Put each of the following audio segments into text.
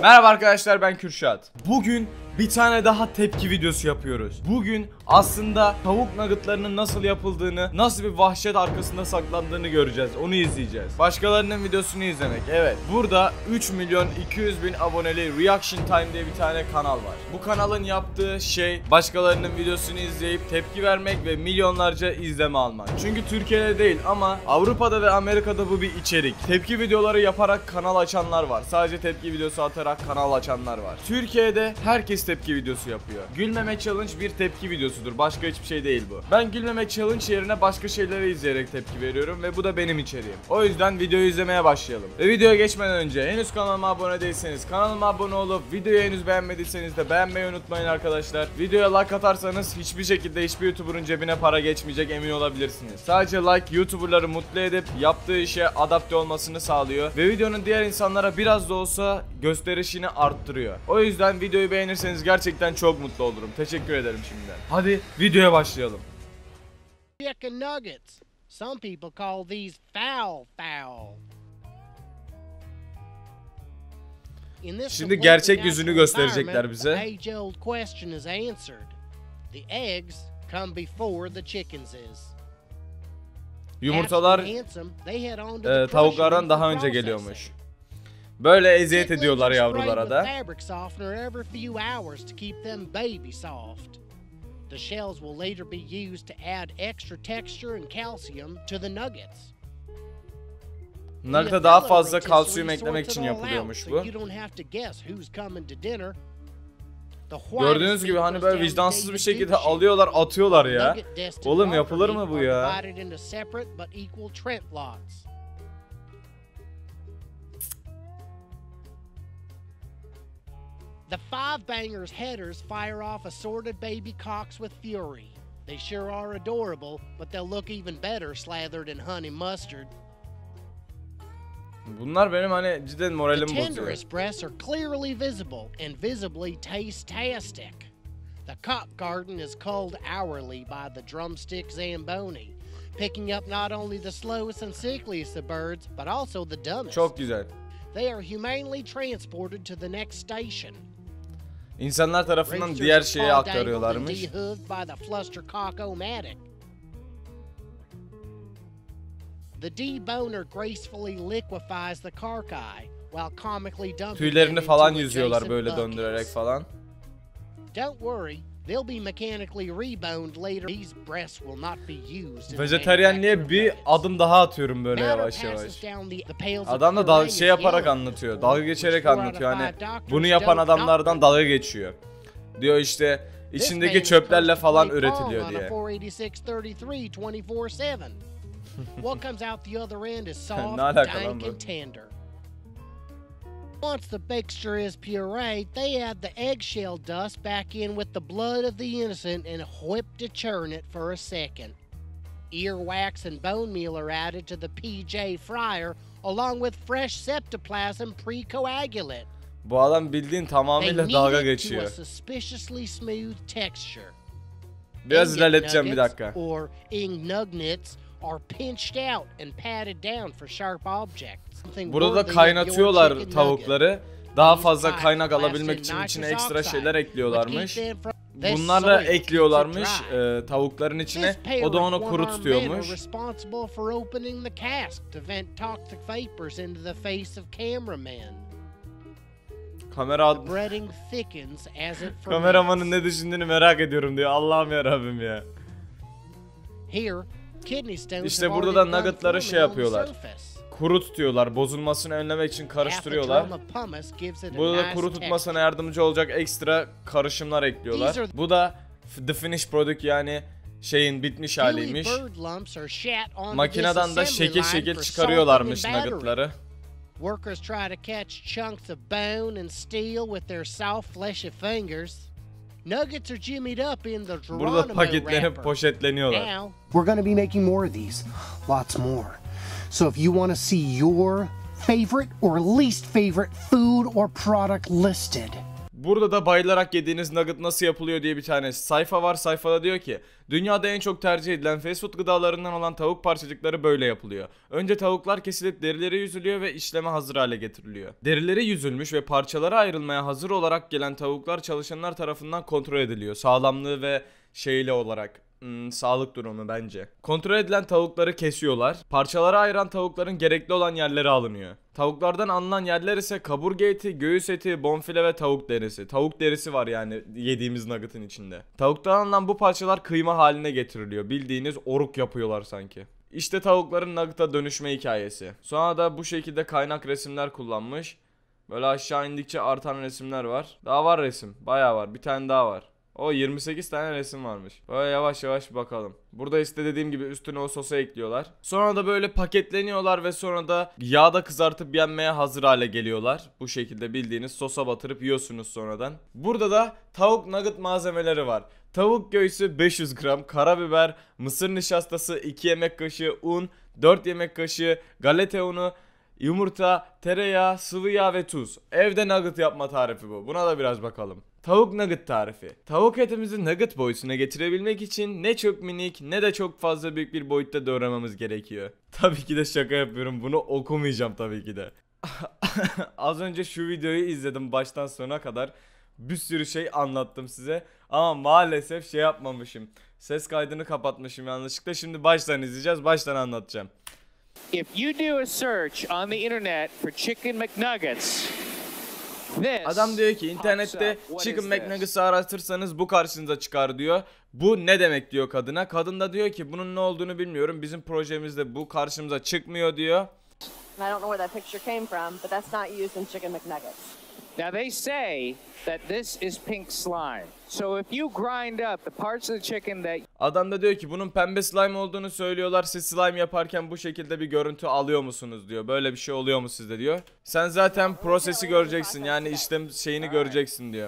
Merhaba arkadaşlar, ben Kürşat. Bugün bir tane daha tepki videosu yapıyoruz. Bugün aslında tavuk nuggetlarının nasıl yapıldığını, nasıl bir vahşet arkasında saklandığını göreceğiz. Onu izleyeceğiz. Başkalarının videosunu izlemek. Evet. Burada 3.200.000 aboneli Reaction Time diye bir tane kanal var. Bu kanalın yaptığı şey başkalarının videosunu izleyip tepki vermek ve milyonlarca izleme almak. Çünkü Türkiye'de değil ama Avrupa'da ve Amerika'da bu bir içerik. Tepki videoları yaparak kanal açanlar var. Sadece tepki videosu atarak kanal açanlar var. Türkiye'de herkes tepki videosu yapıyor. Gülmeme challenge bir tepki videosudur. Başka hiçbir şey değil bu. Ben gülmeme challenge yerine başka şeyleri izleyerek tepki veriyorum ve bu da benim içeriğim. O yüzden videoyu izlemeye başlayalım. Ve videoya geçmeden önce henüz kanalıma abone değilseniz kanalıma abone olup videoyu henüz beğenmediyseniz de beğenmeyi unutmayın arkadaşlar. Videoya like atarsanız hiçbir şekilde hiçbir YouTuber'ın cebine para geçmeyecek, emin olabilirsiniz. Sadece like YouTuber'ları mutlu edip yaptığı işe adapte olmasını sağlıyor ve videonun diğer insanlara biraz da olsa gösterişini arttırıyor. O yüzden videoyu beğenirseniz gerçekten çok mutlu olurum. Teşekkür ederim şimdiden. Hadi videoya başlayalım. Chicken nuggets. Some people call these fowl. Şimdi gerçek yüzünü gösterecekler bize. Age-old question is answered. The eggs come before the chickens is. Yumurtalar tavuklardan daha önce geliyormuş. Böyle eziyet ediyorlar yavrulara da. The shells will later be used to add extra texture and calcium to the nuggets. Nugget'a daha fazla kalsiyum eklemek için yapılıyormuş bu. Gördüğünüz gibi hani böyle vicdansız bir şekilde alıyorlar, atıyorlar ya. Oğlum yapılır mı bu ya? The Five Bangers headers fire off assorted baby cocks with fury. They sure are adorable, but they'll look even better slathered in honey mustard. Bunlar benim hani cidden moralim bozuyor. The tenderest breasts are clearly visible and visibly taste-tastic. The cock garden is culled hourly by the drumstick Zamboni, picking up not only the slowest and sickliest of birds, but also the dumbest. Çok güzel. They are humanely transported to the next station. İnsanlar tarafından diğer şeye aktarıyorlarmış. Tüylerini falan yüzüyorlar böyle döndürerek falan. Vejetaryenliğe bir adım daha atıyorum böyle yavaş yavaş. Adam da şey yaparak anlatıyor, dalga geçerek anlatıyor, hani bunu yapan adamlardan dalga geçiyor. Diyor işte içindeki çöplerle falan üretiliyor diye. Ne alaka lan bu? Once the mixture is pureed, they add the eggshell dust back in with the blood of the innocent and whip to churn it for a second. Earwax and bone meal are added to the PJ fryer along with fresh septoplasm pre-coagulant. Bu adam bildiğin tamamıyla dalga geçiyor. Biraz ilerleteceğim bir dakika. Or ing nuggets are pinched out and patted down for sharp objects. Burada da kaynatıyorlar tavukları. Daha fazla kaynak alabilmek için içine ekstra şeyler ekliyorlarmış. Bunlarla ekliyorlarmış tavukların içine. O da onu kuru tutuyormuş. Kameramanın ne düşündüğünü merak ediyorum diyor. Allah'ım yarabbim ya. İşte burada da nuggetları şey yapıyorlar. Kuru tutuyorlar, bozulmasını önlemek için karıştırıyorlar. Burada da kuru tutmasına yardımcı olacak ekstra karışımlar ekliyorlar. Bu da the finished product, yani şeyin bitmiş haliymiş. Makineden de şekil şekil çıkarıyorlarmış nuggetları. Workers try to catch chunks of bone and steel with their soft fleshy fingers. Nuggets are jimmied up in the Burada paketlenip poşetleniyorlar. We're going to be making more of these, lots more. So if you want to see your favorite or least favorite food or product listed, Burada da bayılarak yediğiniz nugget nasıl yapılıyor diye bir tane sayfa var. Sayfada diyor ki dünyada en çok tercih edilen fast food gıdalarından olan tavuk parçacıkları böyle yapılıyor. Önce tavuklar kesilip derileri yüzülüyor ve işleme hazır hale getiriliyor. Derileri yüzülmüş ve parçalara ayrılmaya hazır olarak gelen tavuklar çalışanlar tarafından kontrol ediliyor. Sağlamlığı ve şeyli olarak. Sağlık durumu bence. Kontrol edilen tavukları kesiyorlar. Parçalara ayıran tavukların gerekli olan yerleri alınıyor. Tavuklardan alınan yerler ise kaburga eti, göğüs eti, bonfile ve tavuk derisi. Tavuk derisi var yani yediğimiz nugget'ın içinde. Tavuktan alınan bu parçalar kıyma haline getiriliyor. Bildiğiniz oruk yapıyorlar sanki. İşte tavukların nugget'a dönüşme hikayesi. Sonra da bu şekilde kaynak resimler kullanmış. Böyle aşağı indikçe artan resimler var. Daha var resim. Bayağı var. Bir tane daha var. O 28 tane resim varmış. Böyle yavaş yavaş bakalım. Burada işte dediğim gibi üstüne o sosu ekliyorlar. Sonra da böyle paketleniyorlar ve sonra da yağda kızartıp yenmeye hazır hale geliyorlar. Bu şekilde bildiğiniz sosa batırıp yiyorsunuz sonradan. Burada da tavuk nugget malzemeleri var. Tavuk göğsü 500 gram, karabiber, mısır nişastası 2 yemek kaşığı, un 4 yemek kaşığı, galeta unu, yumurta, tereyağı, sıvı yağ ve tuz. Evde nugget yapma tarifi bu. Buna da biraz bakalım. Tavuk nugget tarifi. Tavuk etimizi nugget boyutuna getirebilmek için ne çok minik ne de çok fazla büyük bir boyutta doğramamız gerekiyor. Tabii ki de şaka yapıyorum. Bunu okumayacağım tabii ki de. Az önce şu videoyu izledim baştan sona kadar. Bir sürü şey anlattım size. Ama maalesef şey yapmamışım. Ses kaydını kapatmışım yanlışlıkla. Şimdi baştan izleyeceğiz. Baştan anlatacağım. If you do a search on the internet for Chicken McNuggets, adam diyor ki internette Chicken McNuggets'ı aratırsanız bu karşınıza çıkar diyor. Bu ne demek diyor kadına. Kadın da diyor ki bunun ne olduğunu bilmiyorum. Bizim projemizde bu karşımıza çıkmıyor diyor. I don't know where that picture came from, but that's not used in chicken McNuggets. now they say that this is pink slime. So if you grind up the parts of the chicken that Adam da diyor ki bunun pembe slime olduğunu söylüyorlar. Siz slime yaparken bu şekilde bir görüntü alıyor musunuz diyor. Böyle bir şey oluyor mu sizde diyor. Sen zaten prosesi göreceksin. Yani işlem şeyini göreceksin diyor.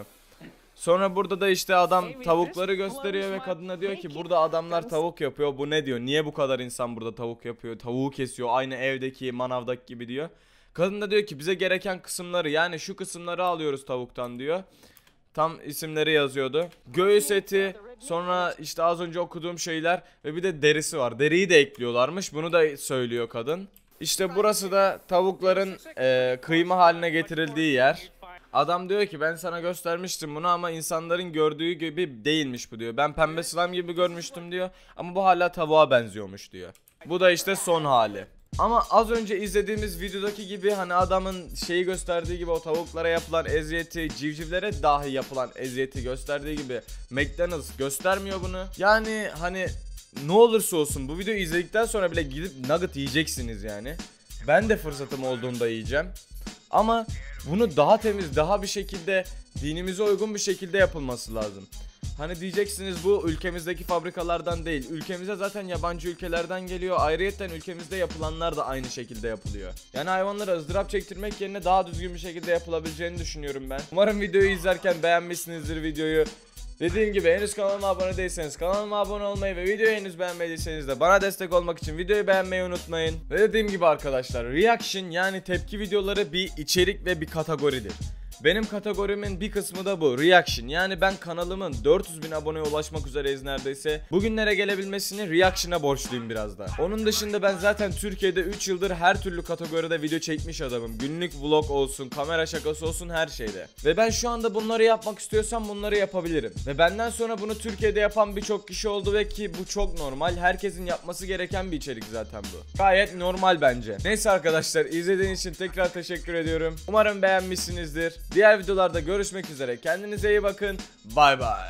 Sonra burada da işte adam tavukları gösteriyor ve kadına diyor ki burada adamlar tavuk yapıyor. Bu ne diyor? Niye bu kadar insan burada tavuk yapıyor? Tavuğu kesiyor. Aynı evdeki manavdaki gibi diyor. Kadın da diyor ki bize gereken kısımları yani şu kısımları alıyoruz tavuktan diyor. Tam isimleri yazıyordu. Göğüs eti, sonra işte az önce okuduğum şeyler ve bir de derisi var. Deriyi de ekliyorlarmış. Bunu da söylüyor kadın. İşte burası da tavukların kıyma haline getirildiği yer. Adam diyor ki ben sana göstermiştim bunu ama insanların gördüğü gibi değilmiş bu diyor. Ben pembe slime gibi görmüştüm diyor ama bu hala tavuğa benziyormuş diyor. Bu da işte son hali. Ama az önce izlediğimiz videodaki gibi hani adamın şeyi gösterdiği gibi o tavuklara yapılan eziyeti, civcivlere dahi yapılan eziyeti gösterdiği gibi McDonald's göstermiyor bunu. Yani hani ne olursa olsun bu videoyu izledikten sonra bile gidip nugget yiyeceksiniz yani. Ben de fırsatım olduğunda yiyeceğim. Ama bunu daha temiz, daha bir şekilde dinimize uygun bir şekilde yapılması lazım. Hani diyeceksiniz bu ülkemizdeki fabrikalardan değil. Ülkemize zaten yabancı ülkelerden geliyor. Ayrıyeten ülkemizde yapılanlar da aynı şekilde yapılıyor. Yani hayvanlara ızdırap çektirmek yerine daha düzgün bir şekilde yapılabileceğini düşünüyorum ben. Umarım videoyu izlerken beğenmişsinizdir videoyu. Dediğim gibi henüz kanalıma abone değilseniz kanalıma abone olmayı ve videoyu henüz beğenmediyseniz de bana destek olmak için videoyu beğenmeyi unutmayın. Ve dediğim gibi arkadaşlar reaction yani tepki videoları bir içerik ve bir kategoridir. Benim kategorimin bir kısmı da bu reaction, yani ben kanalımın 400.000 aboneye ulaşmak üzereyiz neredeyse. Bugünlere gelebilmesini reaction'a borçluyum biraz da. Onun dışında ben zaten Türkiye'de 3 yıldır her türlü kategoride video çekmiş adamım. Günlük vlog olsun, kamera şakası olsun, her şeyde. Ve ben şu anda bunları yapmak istiyorsam bunları yapabilirim. Ve benden sonra bunu Türkiye'de yapan birçok kişi oldu ve ki bu çok normal. Herkesin yapması gereken bir içerik zaten bu. Gayet normal bence. Neyse arkadaşlar, izlediğiniz için tekrar teşekkür ediyorum. Umarım beğenmişsinizdir. Diğer videolarda görüşmek üzere. Kendinize iyi bakın. Bay bay.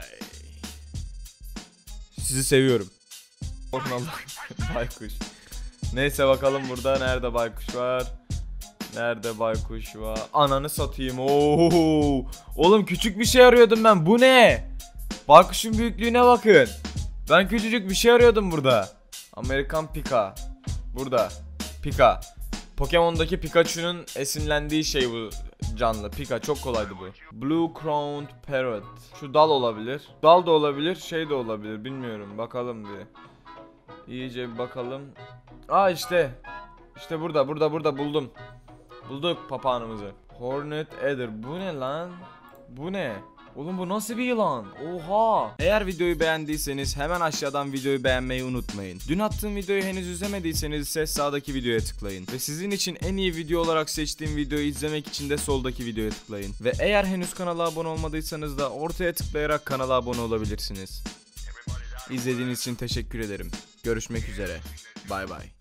Sizi seviyorum. Baykuş. Neyse bakalım burada nerede baykuş var? Nerede baykuş var? Ananı satayım. Oo! Oğlum küçük bir şey arıyordum ben. Bu ne? Baykuşun büyüklüğüne bakın. Ben küçücük bir şey arıyordum burada. Amerikan Pika. Burada. Pika. Pokemon'daki Pikachu'nun esinlendiği şey bu canlı. Pika, çok kolaydı bu. Blue Crowned Parrot. Şu dal olabilir. Dal da olabilir, şey de olabilir. Bilmiyorum. Bakalım bir. İyice bir bakalım. Aa işte. İşte burada buldum. Bulduk papağanımızı. Hornet Adder. Bu ne lan? Bu ne? Oğlum bu nasıl bir yılan? Oha! Eğer videoyu beğendiyseniz hemen aşağıdan videoyu beğenmeyi unutmayın. Dün attığım videoyu henüz izlemediyseniz ise sağdaki videoya tıklayın. Ve sizin için en iyi video olarak seçtiğim videoyu izlemek için de soldaki videoya tıklayın. Ve eğer henüz kanala abone olmadıysanız da ortaya tıklayarak kanala abone olabilirsiniz. İzlediğiniz için teşekkür ederim. Görüşmek üzere. Bay bay.